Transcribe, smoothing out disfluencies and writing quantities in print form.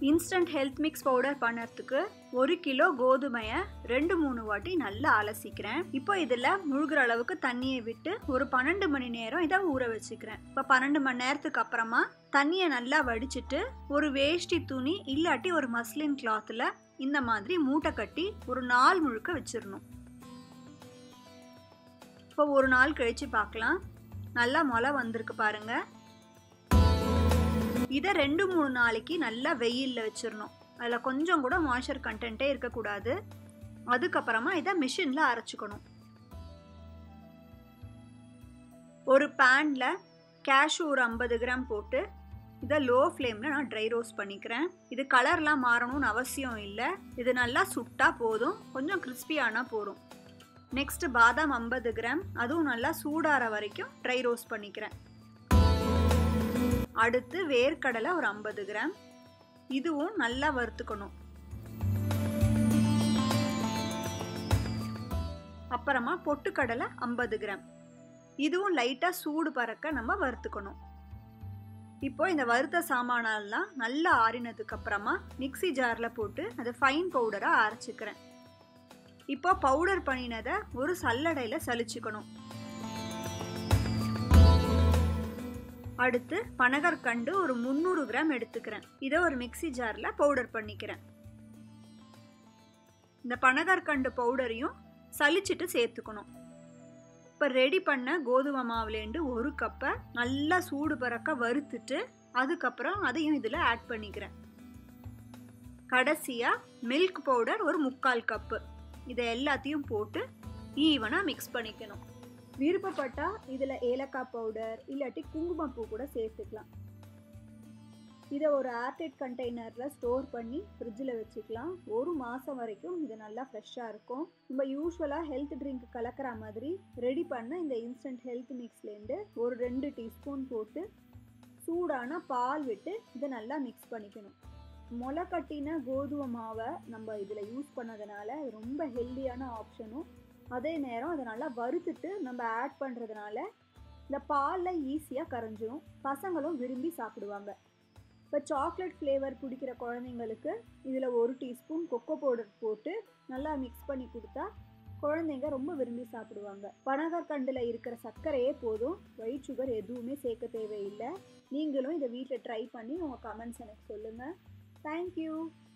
Instant health mix powder பண்ணுறதுக்கு 1 kilo கோதுமையை 2-3 வாட்டி நல்லா அலசிக்கிறேன். இப்போ இதில் முழுகிற அளவுக்கு தண்ணியை விட்டு ஒரு 12 மணி நேரம் இதை ஊற வச்சுக்கிறேன். இப்போ 12 மணி நேரத்துக்கு அப்புறமா தண்ணியை நல்லா வடிச்சிட்டு ஒரு வேஷ்டி துணி இல்லாட்டி ஒரு மஸ்லின் கிளாத்தில் இந்த மாதிரி மூட்டை கட்டி ஒரு நாள் முழுக்க வச்சிடணும். இப்போ ஒரு நாள் கழிச்சு பார்க்கலாம். நல்லா முளை வந்திருக்கு பாருங்க. இதை 2-3 நாளைக்கு நல்லா வெயிலில் வச்சிடணும். அதில் கொஞ்சம் கூட மாய்ஸ்சர் கண்டென்ட்டே இருக்கக்கூடாது. அதுக்கப்புறமா இதை மிஷினில் அரைச்சிக்கணும். ஒரு பேனில் கேஷ்யூ ஒரு 50 கிராம் போட்டு இதை லோ ஃப்ளேமில் நான் ட்ரை ரோஸ்ட் பண்ணிக்கிறேன். இது கலர்லாம் மாறணும்னு அவசியம் இல்லை. இது நல்லா சுட்டா போதும், கொஞ்சம் கிறிஸ்பியானா போதும். நெக்ஸ்ட் பாதாம் 50 கிராம், அதுவும் நல்லா சூடாற வரைக்கும் ட்ரை ரோஸ்ட் பண்ணிக்கிறேன். அடுத்து வேர்க்கடலை ஒரு 50 கிராம், இதுவும் நல்லா வறுத்துக்கணும். அப்புறமா பொட்டுக்கடலை 50 கிராம், இதுவும் லைட்டாக சூடு பறக்க நம்ம வறுத்துக்கணும். இப்போ இந்த வறுத்த சாமானெல்லாம் நல்லா ஆறினதுக்கு அப்புறமா மிக்சி ஜாரில் போட்டு அதை ஃபைன் பவுடராக அரைச்சிக்கிறேன். இப்போ பவுடர் பண்ணினதை ஒரு சல்லடையில் சலிச்சுக்கணும். அடுத்து பனகற்கண்டு ஒரு 300 கிராம் எடுத்துக்கிறேன். இதை ஒரு மிக்சி ஜாரில் பவுடர் பண்ணிக்கிறேன். இந்த பனகற்கண்டு பவுடரையும் சலிச்சிட்டு சேர்த்துக்கணும். இப்போ ரெடி பண்ண கோதுமை மாவுலேருந்து 1 கப்பை நல்லா சூடு பறக்க வறுத்துட்டு அதுக்கப்புறம் அதையும் இதில் ஆட் பண்ணிக்கிறேன். கடைசியாக மில்க் பவுடர் ஒரு 3/4 கப்பு, இதை எல்லாத்தையும் போட்டு ஈவனாக மிக்ஸ் பண்ணிக்கணும். விருப்பப்பட்டால் இதில் ஏலக்காய் பவுடர் இல்லாட்டி குங்குமப்பூ கூட சேர்த்துக்கலாம். இதை ஒரு ஏர்டைட் கண்டெய்னரில் ஸ்டோர் பண்ணி ஃப்ரிட்ஜில் வச்சுக்கலாம். 1 மாதம் வரைக்கும் இது நல்லா ஃப்ரெஷ்ஷாக இருக்கும். நம்ம யூஸ்வலாக ஹெல்த் ட்ரிங்க் கலக்கிற மாதிரி ரெடி பண்ண இந்த இன்ஸ்டன்ட் ஹெல்த் மிக்ஸ்லேருந்து ஒரு 2 டீஸ்பூன் போட்டு சூடான பால் விட்டு இதை நல்லா மிக்ஸ் பண்ணிக்கணும். முளை கட்டின கோதுமை மாவை நம்ம இதில் யூஸ் பண்ணதுனால ரொம்ப ஹெல்தியான ஆப்ஷனும், அதே நேரம் அதை நல்லா வறுத்துட்டு நம்ம ஆட் பண்ணுறதுனால இந்த பாலில் ஈஸியாக கரைஞ்சிரும். பசங்களும் விரும்பி சாப்பிடுவாங்க. இப்போ சாக்லேட் ஃப்ளேவர் பிடிக்கிற குழந்தைங்களுக்கு இதில் 1 டீஸ்பூன் கொக்கோ பவுடர் போட்டு நல்லா மிக்ஸ் பண்ணி கொடுத்தா குழந்தைங்க ரொம்ப விரும்பி சாப்பிடுவாங்க. பனகற்கண்டில் இருக்கிற சர்க்கரையே போதும், ஒயிட் சுகர் எதுவுமே சேர்க்க தேவையில்லை. நீங்களும் இதை வீட்டில் ட்ரை பண்ணி உங்கள் கமெண்ட்ஸ் எனக்கு சொல்லுங்கள். தேங்க்யூ.